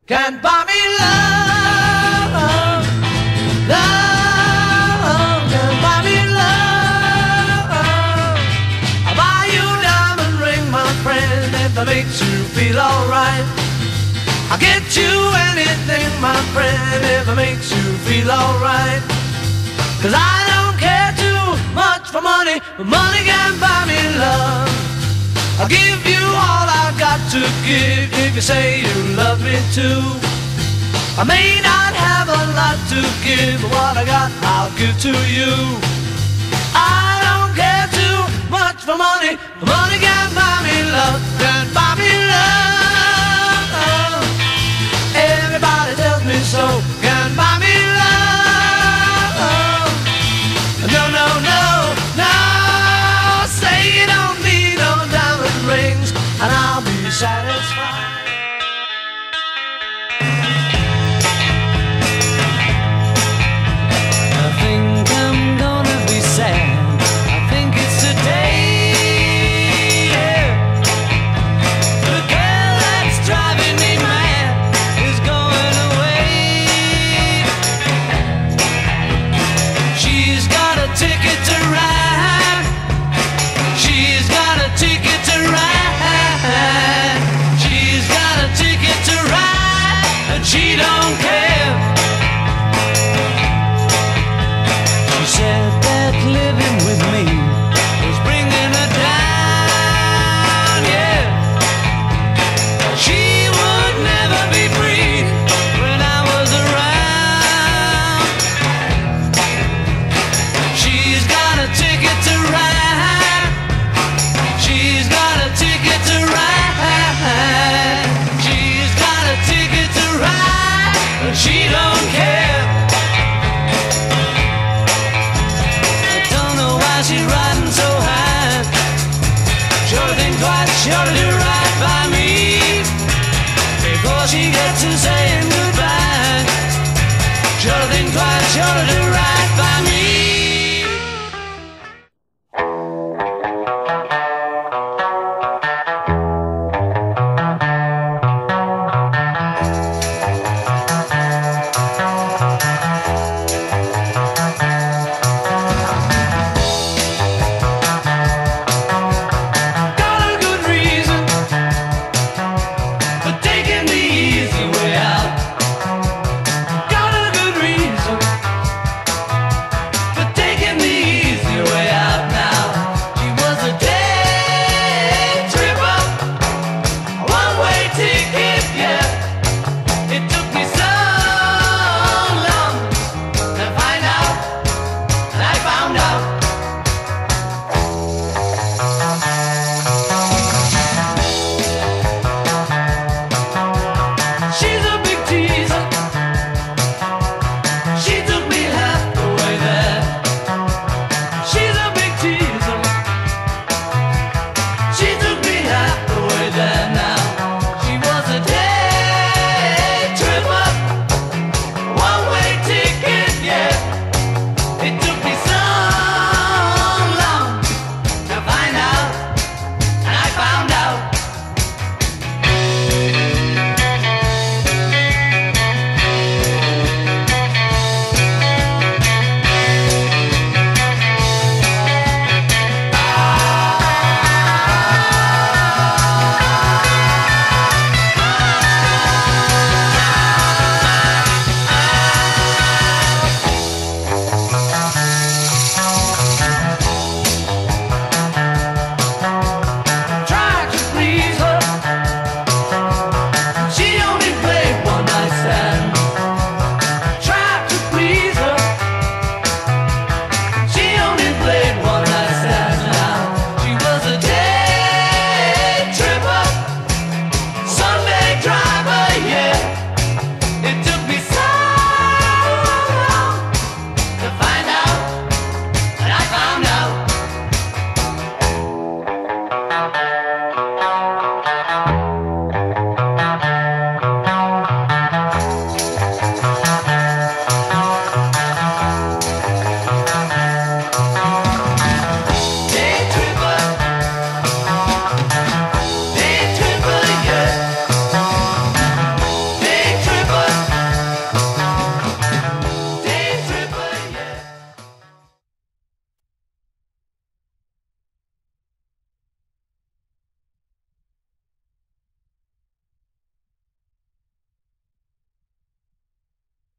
can't buy me love. Love can't buy me love. I'll buy you a diamond ring, my friend, if that makes you feel alright. I'll get you anything, my friend, if it makes you feel alright. 'Cause I don't care too much for money, but money can't buy me love. I'll give you all I've got to give if you say you love me too. I may not have a lot to give, but what I got I'll give to you. I don't care too much for money, but money can't buy me love, can't buy me love.